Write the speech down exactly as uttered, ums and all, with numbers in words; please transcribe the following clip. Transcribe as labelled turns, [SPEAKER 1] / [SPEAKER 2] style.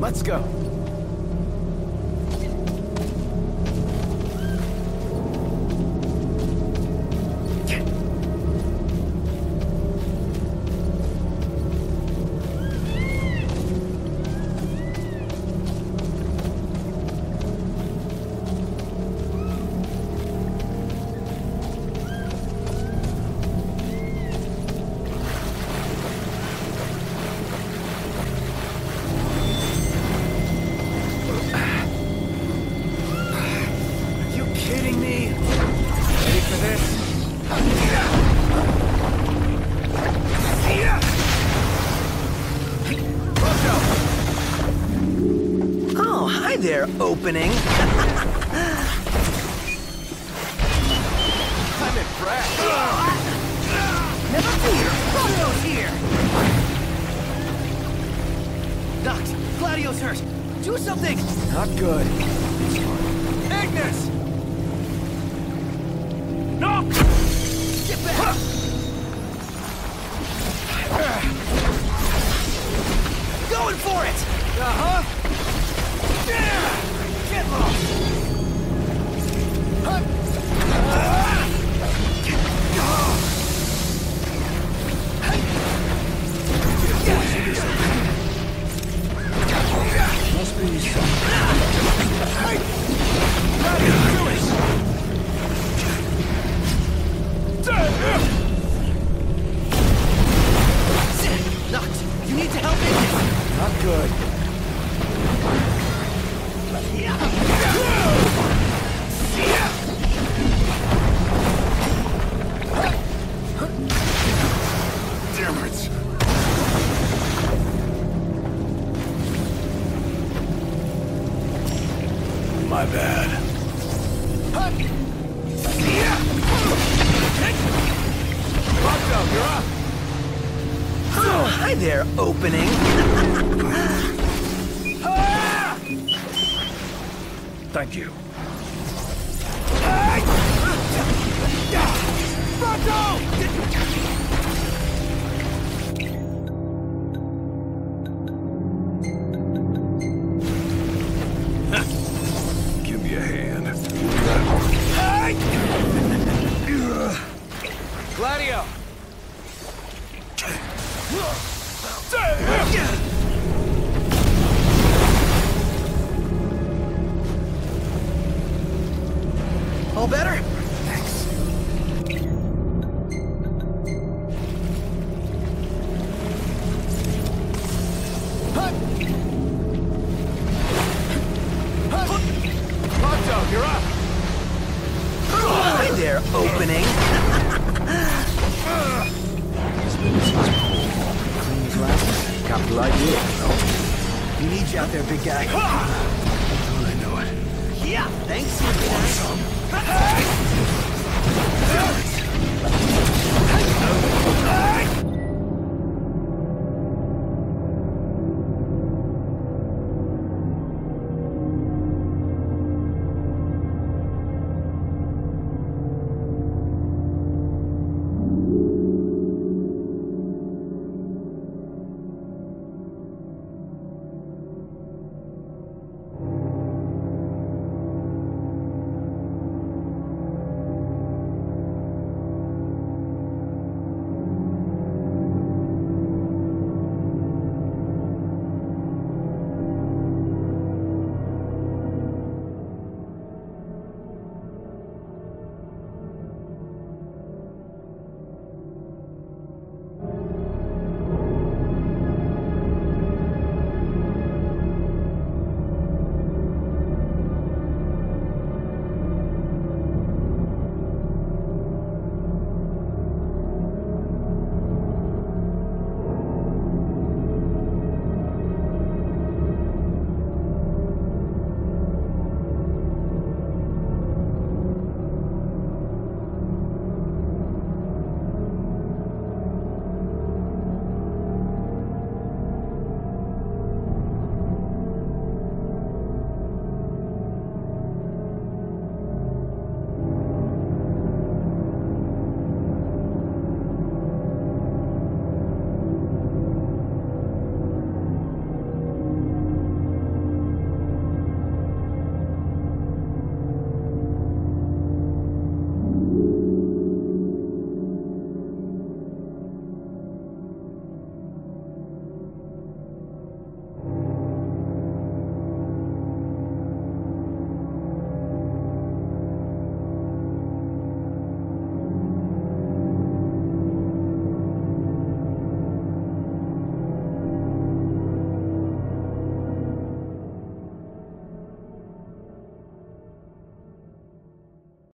[SPEAKER 1] Let's go.
[SPEAKER 2] There, opening.
[SPEAKER 1] I'm impressed.
[SPEAKER 2] Never fear, Gladio's here.
[SPEAKER 3] Noct, Gladio's hurt. Do something.
[SPEAKER 1] Not good.
[SPEAKER 3] Ignis! No! Get back! Going for it!
[SPEAKER 1] Uh-huh.
[SPEAKER 3] Get lost!
[SPEAKER 1] Must be
[SPEAKER 3] Noct, you need to help Ignis!
[SPEAKER 1] not good.
[SPEAKER 4] Damn it! My bad.
[SPEAKER 1] Marco, you're up.
[SPEAKER 2] Oh, hi there, opening.
[SPEAKER 4] Thank you. Give me a hand.
[SPEAKER 1] Gladio.
[SPEAKER 2] All better?
[SPEAKER 1] Thanks. Marco, you're up.
[SPEAKER 2] Hi there, opening.
[SPEAKER 1] Clean glasses. Capital idea.
[SPEAKER 2] We need you out there, big guy.